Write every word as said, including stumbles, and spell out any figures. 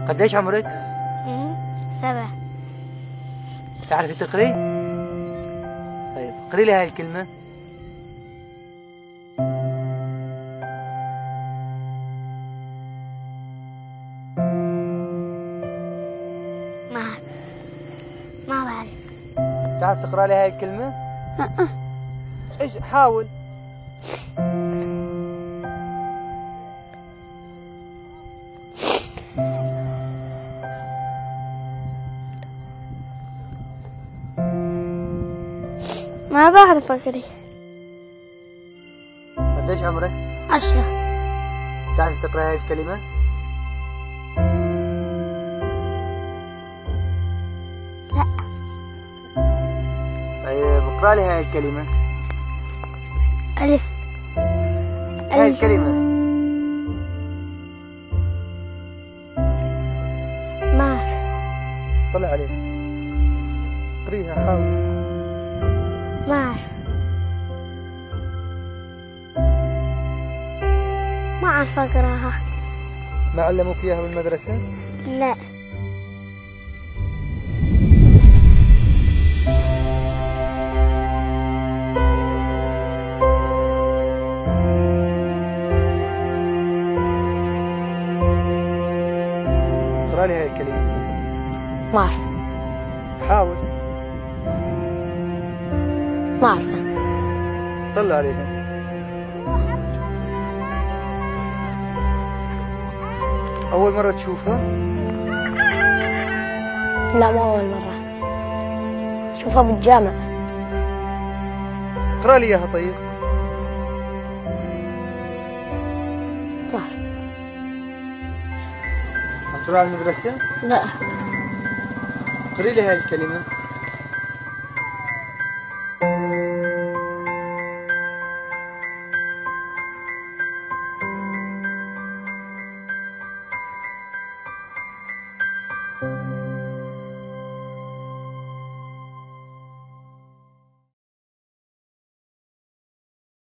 قديش عمرك؟ مم. سبعة. تعرفي تقري؟ طيب اقري لي هاي الكلمة. ما ما بعرف. تعرف تقرأ لي هاي الكلمة؟ أه. ايش حاول. ما بعرف أقري. قديش عمرك؟ عشرة. تعرف تقرأ هاي الكلمة؟ لا. طيب اقرأ لي هاي الكلمة. ألف. هاي ألف. الكلمة. ما أعرف. طلع عليك. اقريها حاول. ما أعرف. ما أعرف أقراها. ما علموك إياها بالمدرسة؟ لا. اقرأ لي هاي الكلمة. ما أعرف. حاول. ما أعرف. طلع عليها. أول مرة تشوفها؟ لا مو أول مرة. شوفها بالجامع. اقرأ لي إياها طيب. ما أعرف. عم تروح على المدرسة؟ لا. اقرأ لي هاي الكلمة.